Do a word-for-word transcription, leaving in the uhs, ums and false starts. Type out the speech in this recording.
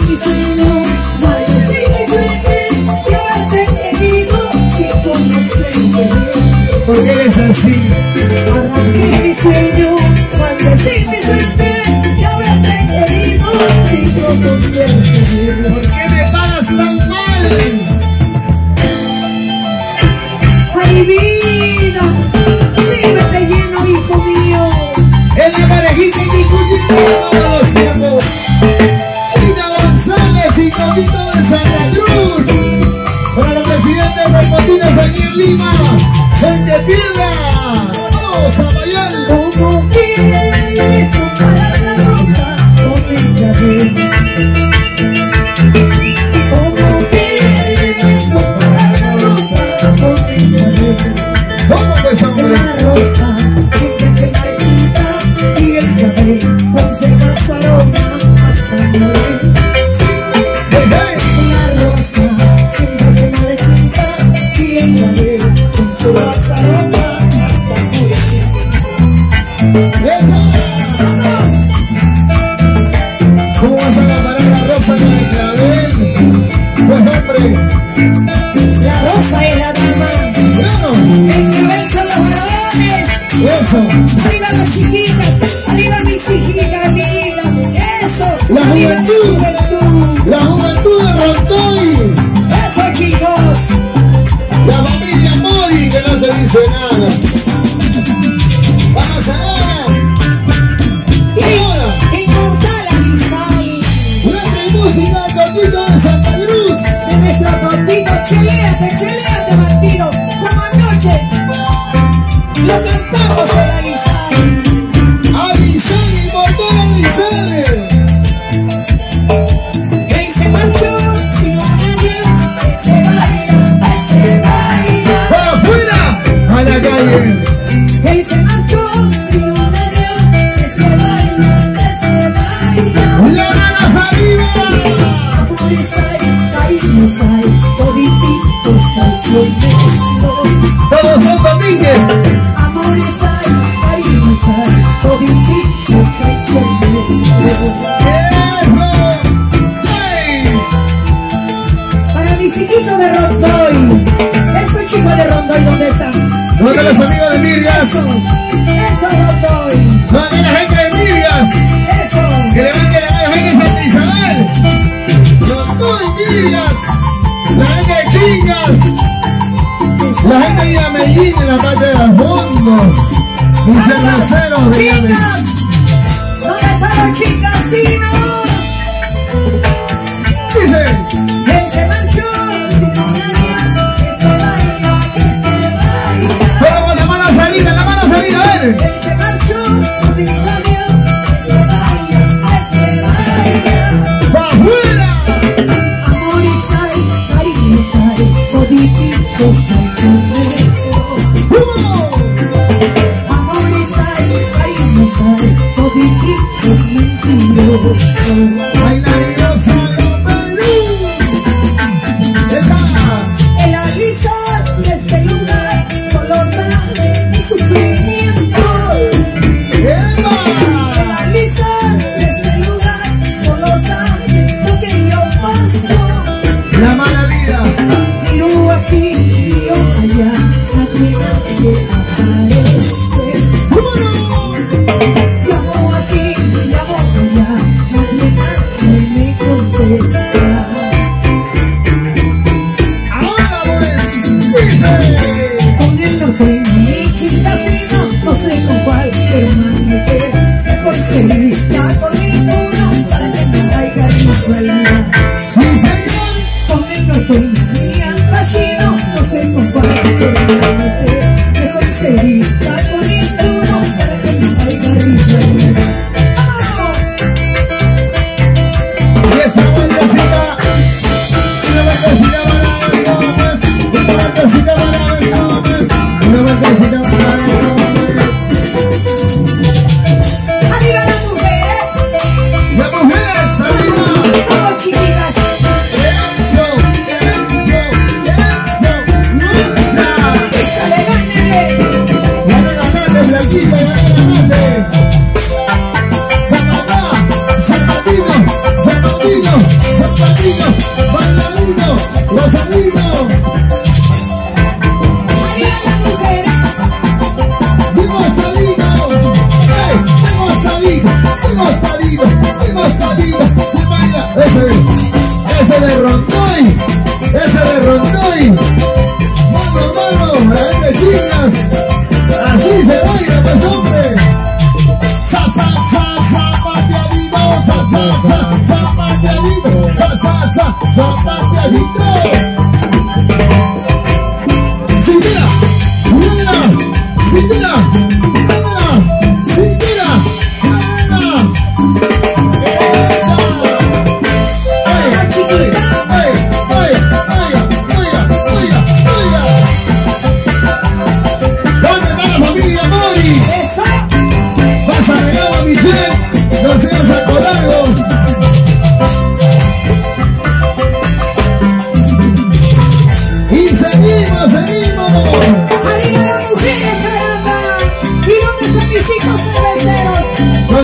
mi sueño, maldecir mi suerte y haberte querido sin conocerte. ¿Por qué eres así? Arranqué mi sueño, maldecir mi suerte y haberte querido sin conocerte. ¿Por qué me pagas tan mal? Ay, vida, sírvete lleno, hijo mío. En la parejita y mi cuñito de todos los tiempos. Lina González y Codito de Santa Cruz. Para los presidentes reportinos aquí en Lima. ¡Gente Piedra! ¡Vamos a bailar! ¿Cómo quieres comparar la rosa con el clavel? ¿Cómo quieres comparar la rosa con el clavel? ¿Cómo empezamos? La rosa siempre se marchita y el clavel conserva su aroma hasta morir. ¡Hey, hey! La rosa siempre se marchita y el clavel conserva su aroma hasta morir. ¿Cómo vas a comparar la rosa con el clavel? Pues hombre, La rosa es la dama, bueno, el clavel son los varones. eso. Arriba las chiquitas, arriba mis hijitas lindas. Eso, La arriba juventud. la juventud. La juventud de Rondoy. Eso, chicos. La familia Mori que no se dice nada. Vamos ahora. Ahora. Inmortal Avisal. Letra y música, Codito de Santa Cruz. De nuestro Totito, cheleate, cheleate, Martino. Como anoche lo cantamos el Avisal. Avisal, inmortal Avisal. Él se marchó sin un adiós. Que se vaya, que se vaya. ¡Para afuera! A la calle. Él se marchó sin un adiós. Que se vaya, que se vaya. ¡Las manos arriba! Amores hay, cariños hay, todititos traicioneros. Todos son Domínguez. Amores hay, cariños hay, todititos traicioneros. ¡Eso! ¡Hey! Para mis hijitos de Rondoy, esos chicos de Rondoy, ¿dónde están? ¿Dónde los amigos de Mirgas? Eso, eso Rondoy, ¿Dónde la gente de Mirgas? eso. Que levante la mano, gente de Santa Isabel. Rondoy, Mirgas. La gente de Chingas. La gente de Medellín en la parte de fondo. Mis cerveceros de Medellín. Chicas, ¿dónde están los chicasinos? Dice. Él se marchó sin un adiós, que se vaya, que se vaya. Todos con la mano salida, la mano salida, a ver. Él se marchó sin un adiós, que se vaya, que se vaya. ¡Pa' afuera! Amores hay, cariños hay, todititos traicioneros. ¡Vamos! Amores hay, cariños hay, todititos mentirosos. Bailarinos a lo Perú. ¡Esa! El avisar de este lugar solo sabe mi sufrimiento. ¡Eva! El avisar de este lugar solo sabe lo que yo paso. La mala vida. Miro aquí, miro allá, nadie, nadie aparece. ¡Vámonos! Llamo aquí, llamo allá, nadie, nadie me contesta. Ahora pues, dice. Con el norte mi chistacino, no sé con cuál permanecer. Me conseguí ya con ninguno para que me traiga mi sueño. Sí, señor. Con el norte mi andachino, no sé con cuál permanecer. Me conseguí ya con ninguno para que me traiga mi sueño. ¡Vamos! Y esa vueltecita. Una vueltecita para ver cómo es. Una vueltecita para ver cómo es. Una vueltecita para ver cómo es. ¡Arriba las mujeres! ¡Las mujeres, arriba! ¡Vamos, chiquitas! Zapate agitó. Cintura, buena, cintura, buena, cintura, buena. La chiquita. Ay, ay, ay, oiga, oiga, oiga. ¿Dónde está la familia Mori? Eso. Vas a regalar a Michelle, los señores Acolargos. Y seguimos, seguimos.